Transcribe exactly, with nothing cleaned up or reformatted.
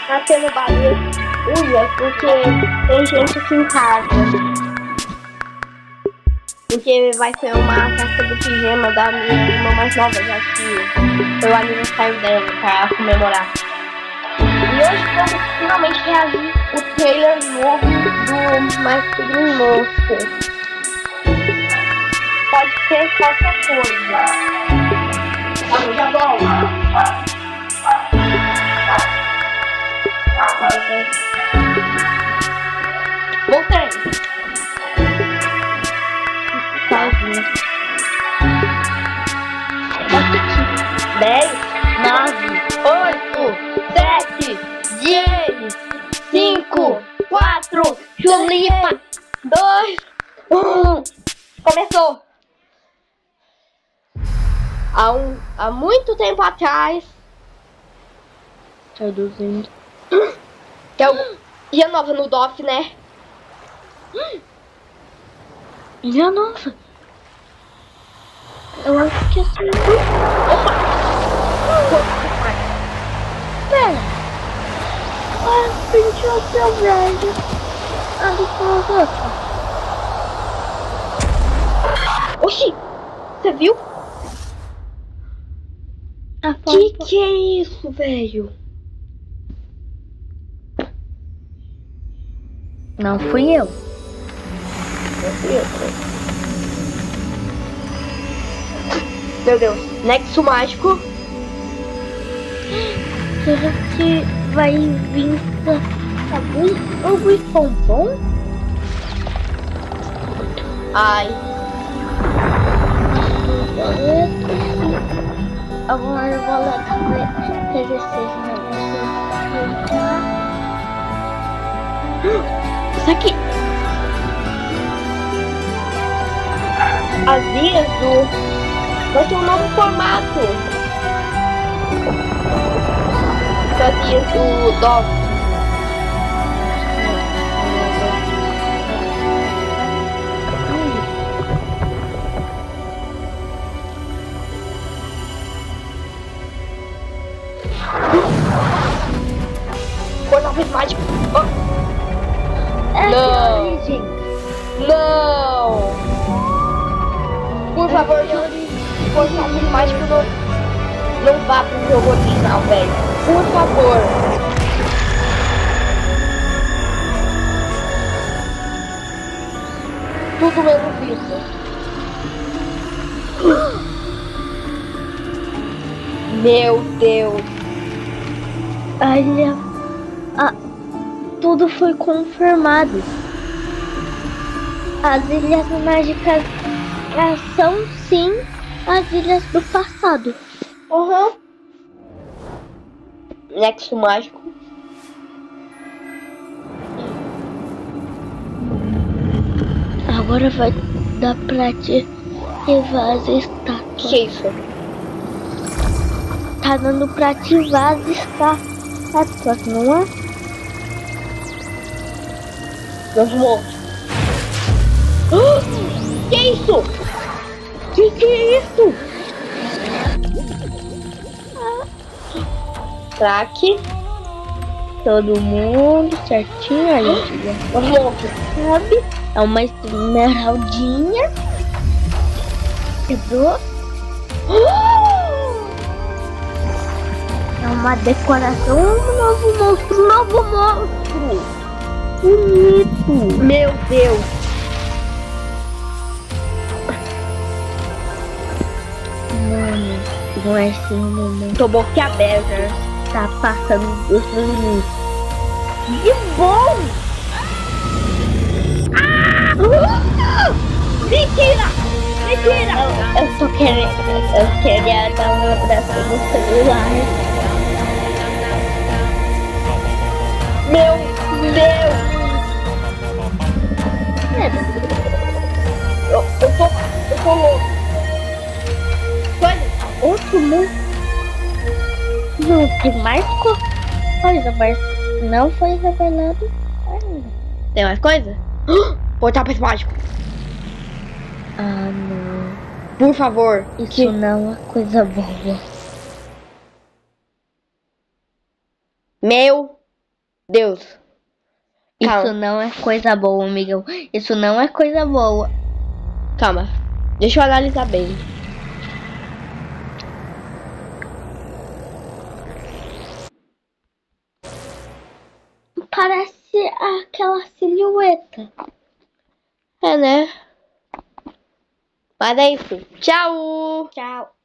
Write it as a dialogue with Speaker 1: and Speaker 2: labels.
Speaker 1: Tá tendo barulho. Ui, é porque tem gente aqui em casa. Porque vai ser uma festa do pijama da minha irmã mais nova, já que foi o aniversário dela pra comemorar. E hoje vamos finalmente reagir o trailer novo do My Tigre Monster. Pode ser qualquer coisa. Ah, já volto. Voltei. Dez, nove, oito, sete, seis, cinco, quatro, chulipa, dois, um. Começou. Há, um, há muito tempo atrás. Traduzindo. Que é o Ilha Nova no D O F, né?
Speaker 2: Ilha Nova. Eu acho que é assim.
Speaker 1: Opa!
Speaker 2: Pera. Ah, pintou o seu velho. Ali com a outra.
Speaker 1: Oxi! Você viu?
Speaker 2: A
Speaker 1: Que que é isso, velho?
Speaker 2: Não fui eu.
Speaker 1: Não fui eu. Meu Deus, Nexo Mágico.
Speaker 2: Será que vai vir algum, algum pompom?
Speaker 1: Ai.
Speaker 2: Agora eu vou lá fazer esses
Speaker 1: Isso aqui. As ilhas do... Vai ter um novo formato. As ilhas do D O F. Coisa mágica. Oh.
Speaker 2: É
Speaker 1: Não.
Speaker 2: origem.
Speaker 1: Não. Por favor, Força Mágico não, não vá pro jogo original, velho. Por favor. Tudo menos isso. Meu Deus.
Speaker 2: Olha, ah, tudo foi confirmado. As ilhas mágicas são sim as ilhas do passado.
Speaker 1: Uhum. Nexo Mágico.
Speaker 2: Agora vai dar pra te ativar as estátuas.
Speaker 1: Que isso?
Speaker 2: Tá dando pra ativar as estátuas, não é?
Speaker 1: Meus monstros. Que isso? Que que é isso? Traque.
Speaker 2: Todo mundo certinho aí,
Speaker 1: Os monstros.
Speaker 2: sabe? É uma esmeraldinha. Quebrou. É uma decoração. Um novo monstro. Um novo monstro. Bonito.
Speaker 1: Meu Deus.
Speaker 2: Mano, não é assim, mamãe.
Speaker 1: Tô boquiaberta.
Speaker 2: Tá passando dos limites.
Speaker 1: Que bom! Ah! Mentira! Mentira!
Speaker 2: Eu, eu tô querendo. Eu queria dar um abraço no celular.
Speaker 1: Meu Deus! Eu, eu tô... Eu tô louco. Coisa?
Speaker 2: Outro monstro. Não tem mais co- coisa, mas não foi revelado ainda.
Speaker 1: Tem mais coisa? Portal mágico.
Speaker 2: Ah, não.
Speaker 1: Por favor.
Speaker 2: Isso
Speaker 1: Que...
Speaker 2: não é coisa boa.
Speaker 1: Meu Deus. Calma.
Speaker 2: Isso não é coisa boa, amigão. Isso não é coisa boa.
Speaker 1: Calma. Deixa eu analisar bem.
Speaker 2: Parece aquela silhueta.
Speaker 1: É, né? Mas é isso. Tchau!
Speaker 2: Tchau.